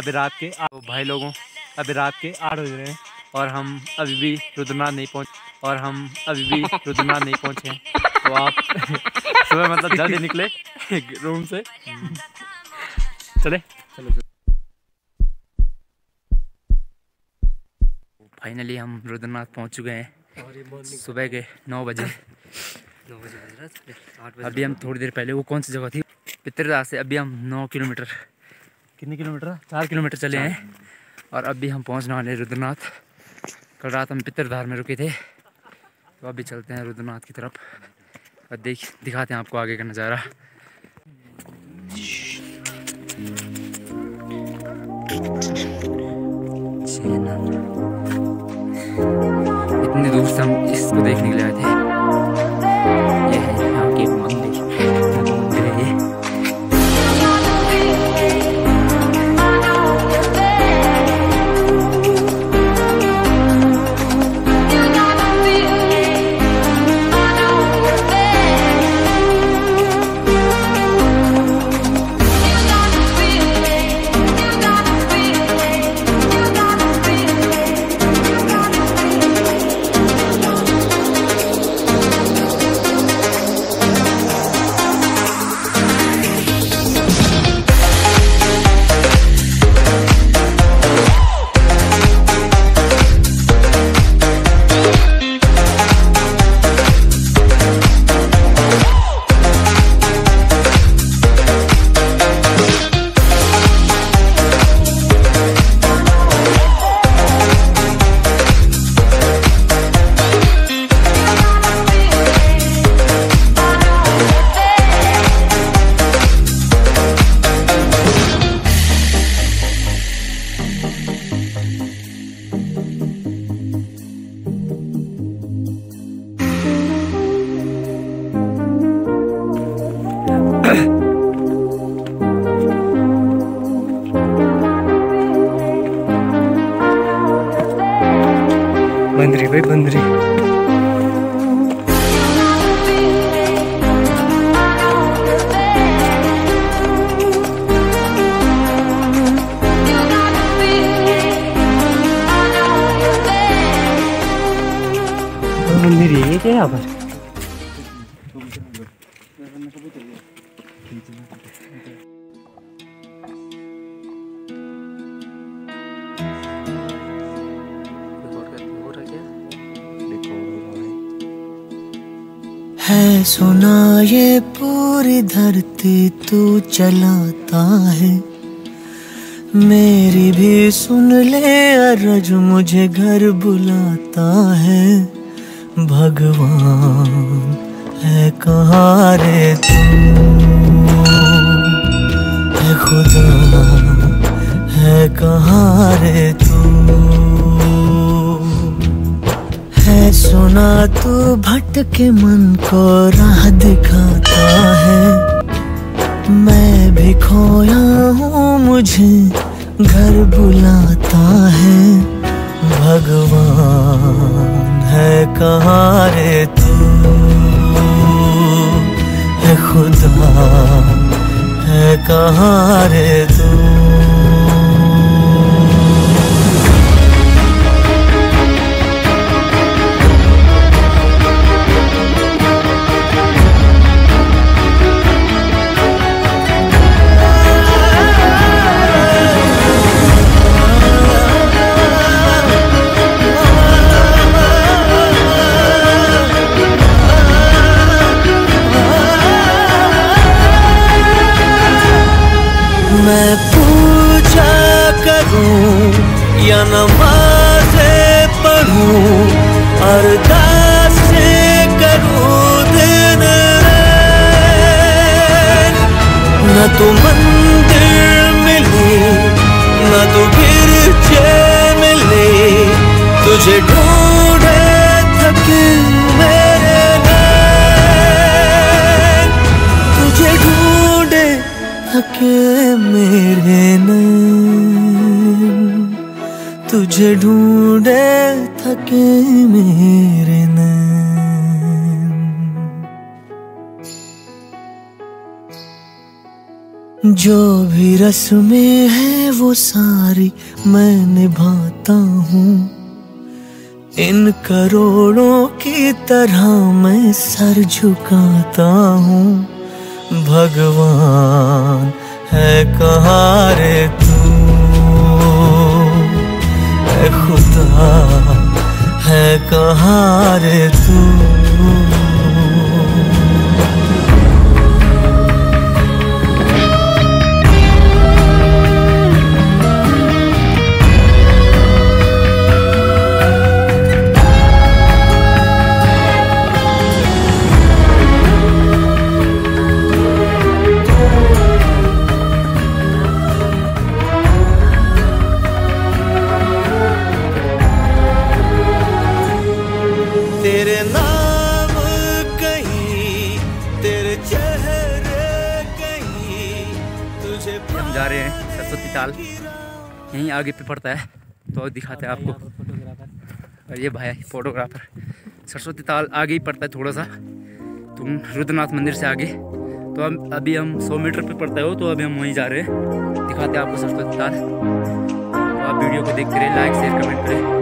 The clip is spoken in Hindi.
अभी रात के भाई लोगों अभी रात के 8 बज रहे हैं और हम अभी भी रुद्रनाथ नहीं पहुंचे हैं। तो आप सुबह मतलब जल्दी निकले रूम से। चले फाइनली हम रुद्रनाथ पहुंच चुके हैं सुबह के 9 बजे। अभी हम थोड़ी देर पहले वो कौन सी जगह थी पितरदाह से अभी हम 9 किलोमीटर कितने किलोमीटर 4 किलोमीटर चले हैं और अभी हम पहुंचने वाले रुद्रनाथ। कल रात हम पितरदाह में रुके थे तो अभी चलते हैं रुद्रनाथ की तरफ और दिखाते हैं आपको आगे का नज़ारा। इतनी दूर से हम इसको देखने के लिए आए थे। ये है यहाँ के मंदिर है ये। बंदरी भाई बंदरी बंदरी है क्या यहाँ पर? है सुना ये पूरी धरती तू चलाता है, मेरी भी सुन ले अर्ज मुझे घर बुलाता है। भगवान है कहाँ रे तू, है खुदा है कहाँ रे तू। है सुना तू भटके मन को राह दिखाता है, मैं भी खोया हूँ मुझे घर बुलाता है। भगवान है कहाँ रे तू, है खुदा है कहाँ रे तू। मैं पूजा करूं या नमाज़ें पढ़ूं, अरदास करूं दिन रात, न तो मंदिर मिले न तो गिरजे मिले, तुझे ढूंढे थके मेरे नैन, तुझे ढूंढे थके मेरे नैन, तुझे ढूंढे थके मेरे नैन। जो भी रस्में है वो सारी मैं निभाता हूँ। इन करोड़ों की तरह मैं सर झुकाता हूँ। भगवान है कहाँ रे तू, है खुदा है कहाँ रे तू। तेरे नाम कहीं, तेरे चेहरे कहीं, तुझे हम जा रहे हैं सरस्वती ताल, यहीं आगे पे पड़ता है तो दिखाते हैं आपको। और ये भाई फोटोग्राफर। सरस्वती ताल आगे ही पड़ता है थोड़ा सा, तुम रुद्रनाथ मंदिर से आगे। तो हम अभी 100 मीटर पे पड़ता है तो अभी हम वहीं जा रहे हैं, दिखाते हैं आपको सरस्वती ताल। तो आप वीडियो को देखते रहे, लाइक शेयर कमेंट करें।